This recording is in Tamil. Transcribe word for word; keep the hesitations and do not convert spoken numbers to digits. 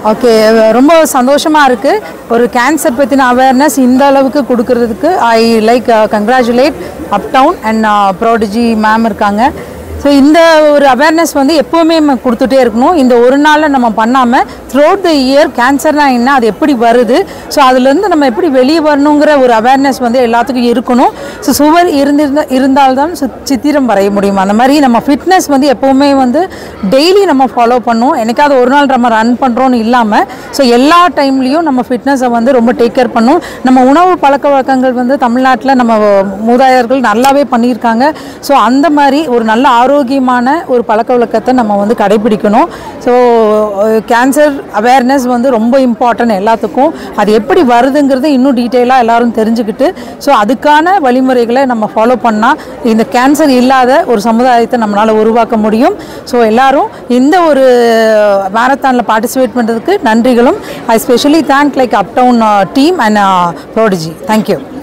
ஓகே, ரொம்ப சந்தோஷமாக இருக்குது. ஒரு கேன்சர் பற்றின அவேர்னஸ் இந்த அளவுக்கு கொடுக்கறதுக்கு I like congratulate up down and Prodigy ma'am இருக்காங்க. ஸோ இந்த ஒரு அவேர்னஸ் வந்து எப்போவுமே நம்ம கொடுத்துட்டே இருக்கணும். இந்த ஒரு நாளில் நம்ம பண்ணாமல் த்ரூ அவுட் த இயர் கேன்சர்னால் என்ன, அது எப்படி வருது, ஸோ அதுலேருந்து நம்ம எப்படி வெளியே வரணுங்கிற ஒரு அவேர்னஸ் வந்து எல்லாத்துக்கும் இருக்கணும். ஸோ சுவர் இருந்திருந்த இருந்தால்தான் சித்திரம் வரைய முடியும். அந்த மாதிரி நம்ம ஃபிட்னஸ் வந்து எப்போவுமே வந்து டெய்லி நம்ம ஃபாலோ பண்ணணும். எனக்காவது ஒரு நாள் நம்ம ரன் பண்ணுறோன்னு இல்லாமல் ஸோ எல்லா டைம்லேயும் நம்ம ஃபிட்னஸை வந்து ரொம்ப டேக் கேர் பண்ணணும். நம்ம உணவு பழக்க வழக்கங்கள் வந்து தமிழ்நாட்டில் நம்ம மூதாதையர்கள் நல்லாவே பண்ணியிருக்காங்க. ஸோ அந்த மாதிரி ஒரு நல்ல ஆரோக்கியமான ஒரு பழக்க வழக்கத்தை நம்ம வந்து கடைபிடிக்கணும். ஸோ கேன்சர் அவேர்னஸ் வந்து ரொம்ப இம்பார்ட்டன்ட் எல்லாத்துக்கும். அது எப்படி வருதுங்கிறது இன்னும் டீட்டெயிலாக எல்லோரும் தெரிஞ்சுக்கிட்டு ஸோ அதுக்கான வழிமுறைகளை நம்ம ஃபாலோ பண்ணால் இந்த கேன்சர் இல்லாத ஒரு சமுதாயத்தை நம்மளால் உருவாக்க முடியும். ஸோ எல்லோரும் இந்த ஒரு மேரத்தானில் பார்ட்டிசிபேட் பண்ணுறதுக்கு நன்றிகளும். I specially thank like up down team and Prodigy. Thank you.